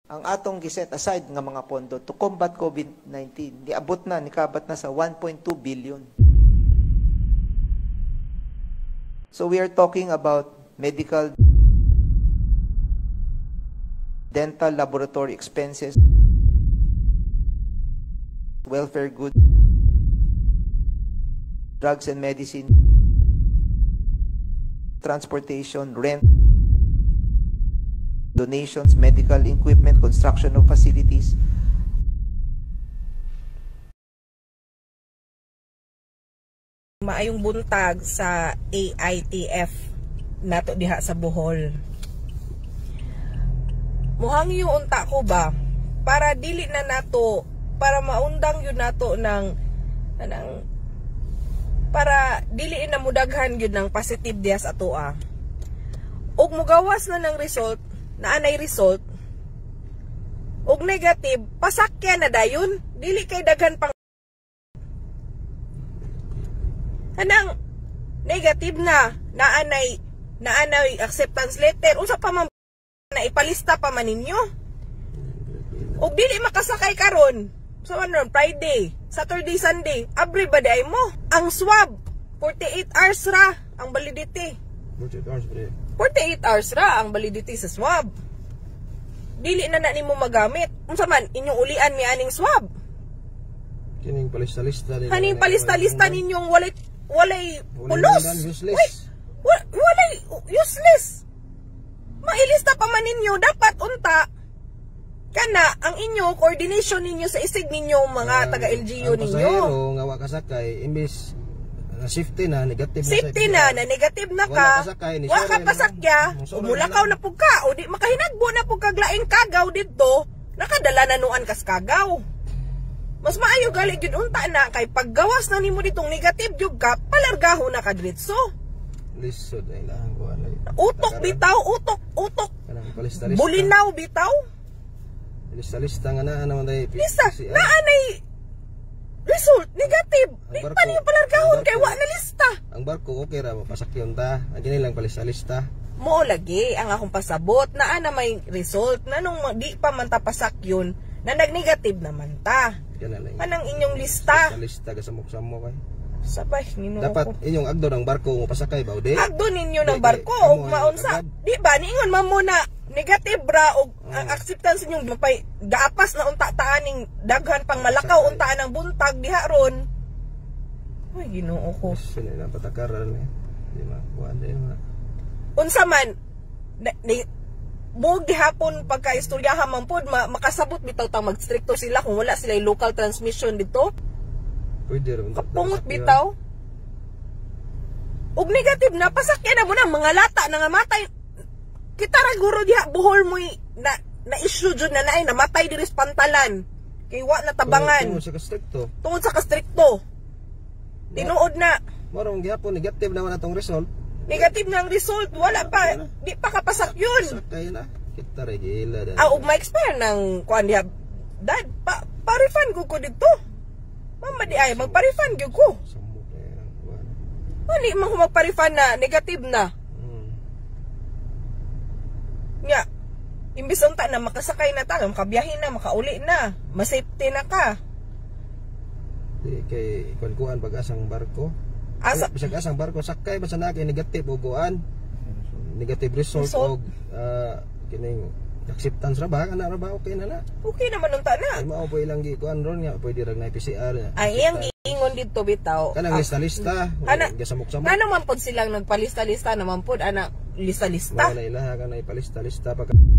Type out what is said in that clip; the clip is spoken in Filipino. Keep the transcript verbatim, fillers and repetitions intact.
ang atong giset aside nga mga pondo to combat COVID nineteen, niabot na, nikabat na sa one point two billion. So we are talking about medical, dental, laboratory expenses, welfare goods, drugs and medicine, transportation, rent, donations, medical equipment, construction of facilities. Maayong buntag sa A I T F nato diha sa Bohol. Muhang yung unta ko ba para dili na nato, para maundang yun nato ng anang para dili na mudaghan yun ng positive diha sa atoa. Og mugawas na ng result, na anay result, og negative, pasakya na dayon, dili kay daghan pang anang negative na, na anay, na anay acceptance letter, unsa pa man na ipalista pa man ninyo. Og dili makasakay karon, so ano, Friday, Saturday, Sunday, abre ba day mo? Ang swab, forty-eight hours ra ang validity. forty-eight hours ba? forty-eight hours ra ang validity sa swab. Dili na na nimo magamit. Unsa man inyong ulian mi aning swab? Kining palista-lista din. Haning palista-lista ninyong walay walay pulos. Useless. Wait, walay useless. Mailista pa man ninyo dapat unta kana ang inyo coordination ninyo sa isig ninyo mga uh, taga L G U ninyo. Ang pasahero nga wa kasakay imbis safety na, negative na safety na, na negative na ka, wa ka pasakya, umulakaw na pug ka, o di makahinagbo na pug kaglaing kagaw dito, nakadala na nuan kas kagaw. Mas maayo gali gyud unta na kay paggawas na nimo ditong negative jud ka, palargaho na ka diretso. Lisod ay lang ko anay. Utok bitaw, utok, utok. Bulinaw bitaw. Lista-lista nga na naman day. Lista, na anay result negative. Di pa niyo palargahon kay wa na lista. Ang barko okay ra mapasakyon ta. Ang gini lang palista-lista. Mo lagi ang akong pasabot na ana may result na nung di pa man ta pasakyon na nag-negative naman ta. Anang inyong lista? Lista ka samok-samok kay. Sabay Ginoo. Dapat inyong agdo ng barko mo pasakay ba udi? Agdo ninyo ng barko ug maunsa. Di ba niingon man mo na negative ra og ang uh, acceptance ninyong mapay gaapas na unta taaning daghan pang malakaw unta nang buntag diha ron. Ay Ginoo ko. Sino na patakaran eh. Di ma kuan di ma. Unsa man ni bug gihapon pagka istoryahan man pod ma, makasabot bitaw ta magstrikto sila kung wala sila local transmission dito. Pwede ron. Kapungot bitaw. Og negative na pasakyan na mo na mga lata na nga matay. Kita ra guro diha Bohol mo na na issue jud na naay namatay diri sa pantalan. Kay wa na tabangan. Tungod sa kastrikto. Tungod sa kastrikto. Tinuod na. Marong gihapon negative naman atong result. Negative na ang result, wala pa. Di pa kapasak yun. Sakay na. Kita ra gila da. Ah, ug ma-expire nang kuan diha. Dad, pa pa-refund ko ko dito. Mama di ay magpa-refund gyud ko. Samok na yan. Kuan. Ani man ko magpa-refund na negative na. Nga, imbis unta na makasakay na ta, makabiyahe na, makauli na, masafety na ka. Di kay kuan-kuan pag-asang barko. Asa bisag asang barko sakay basta na kay negative o kuan. Negative result, result? og uh, kining acceptance ra ba kana ra ba okay na na. Okay naman unta na. Ay mao po ilang gi kuan ron nga pwede ra na P C R. Ay iyang giingon dito bitaw. Kanang lista-lista, kana gasamok-samok. Kana man pod silang nagpalista-lista naman pod ana lista-lista. Wala ilaha ka na ipalista-lista pagka